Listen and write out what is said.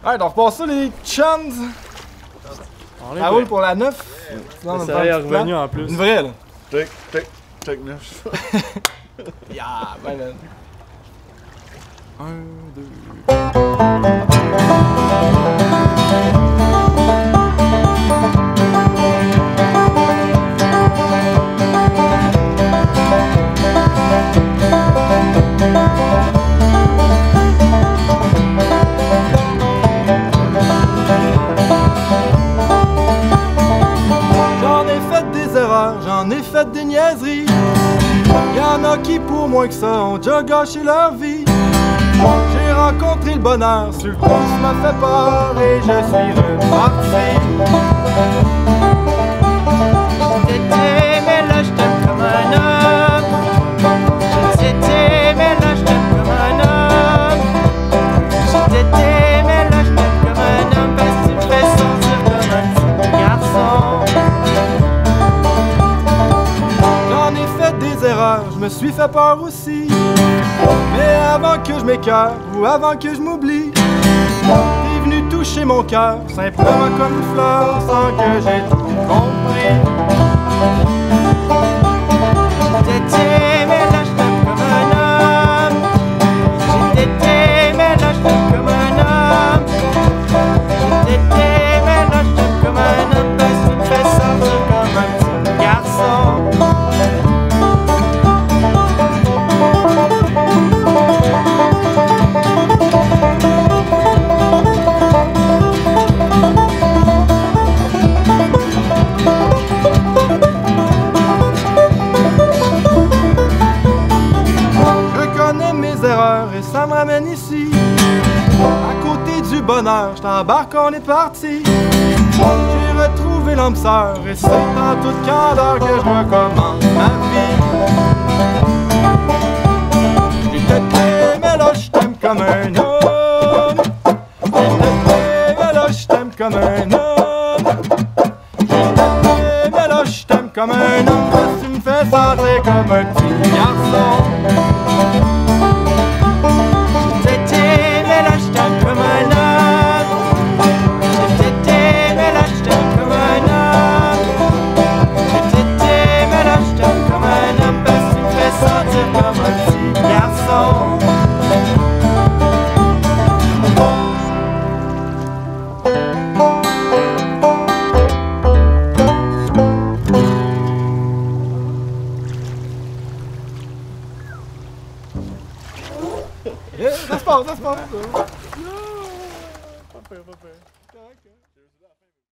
Ouais, donc passe ça les chums. Ça roule pour la 9. Ça est revenu en plus. Une vraie là. Check 9. Yeah, ben man. 1, 2. J'en ai fait des niaiseries. Y'en a qui pour moins que ça ont déjà gâché leur vie. J'ai rencontré le bonheur, sur le coup ça m'a fait peur et je suis reparti. J'étais mais là je t'aime comme un homme. J'étais mais là je t'aime comme un homme. J'étais mais là je t'aime comme un homme parce que tu me fais sentir comme un petit garçon. Des erreurs, je me suis fait peur aussi. Mais avant que je m'écœure ou avant que je m'oublie, t'es venu toucher mon cœur, simplement comme une fleur, sans que j'ai tout compris. J'étais mais là je t'aime comme un homme. J'étais mais là je t'aime comme un homme. J'étais mais là je t'aime comme un homme parce que tu me fais sentir comme un petit garçon. Et ça me ramène ici, à côté du bonheur, je t'embarque, on est parti. J'ai retrouvé l'âme sœur et c'est en toute candeur que je recommence ma vie. J'étais mais là je t'aime comme un homme. J'étais mais là je t'aime comme un homme. J'étais mais là je t'aime comme un homme parce que tu me fais sentir comme un petit garçon. Ça se passe. Pas pire.